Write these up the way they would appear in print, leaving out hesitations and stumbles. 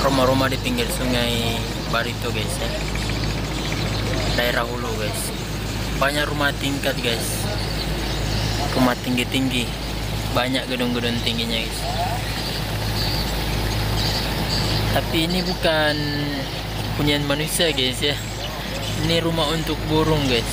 rumah-rumah di pinggir sungai Barito guys ya, daerah hulu guys. Banyak rumah tingkat guys, rumah tinggi-tinggi, banyak gedung-gedung tingginya guys. Tapi ini bukan punya manusia guys ya, ini rumah untuk burung guys.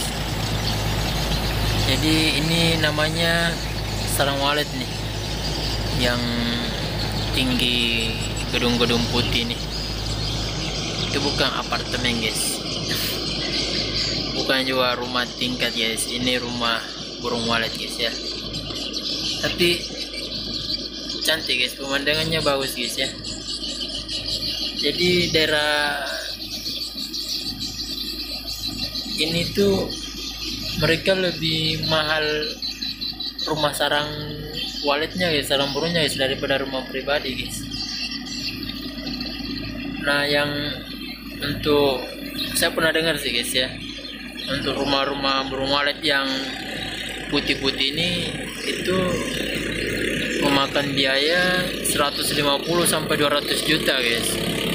Jadi ini namanya sarang walet nih, yang tinggi gedung-gedung putih nih. Itu bukan apartemen guys, bukan juga rumah tingkat guys, ini rumah burung walet guys ya. Tapi cantik guys, pemandangannya bagus guys ya. Jadi daerah ini tuh mereka lebih mahal rumah sarang waletnya guys, sarang burungnya guys, daripada rumah pribadi guys. Nah, yang untuk saya pernah dengar sih guys ya, untuk rumah-rumah burung walet yang putih-putih ini itu memakan biaya 150 sampai 200 juta guys.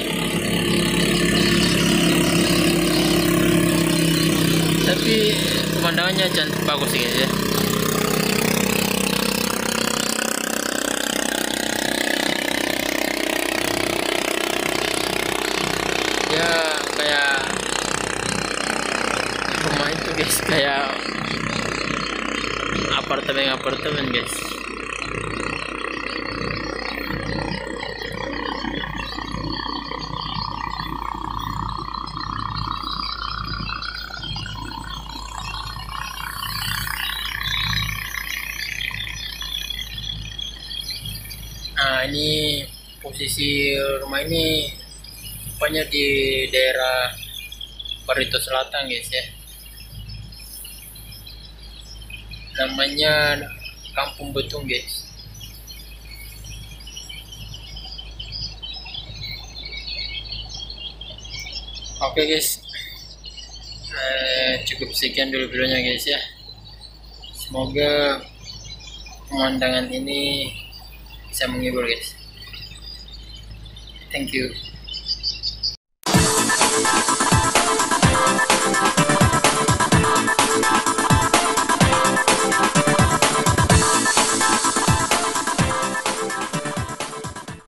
Tapi pemandangannya cantik bagus guys ya. Ya kayak rumah itu guys, kayak apartemen guys. Nah, ini posisi rumah ini rupanya di daerah Barito Selatan guys ya. Namanya Kampung Betung guys. Oke guys, cukup sekian dulu videonya guys ya. Semoga pemandangan ini bisa menghibur guys. Thank you.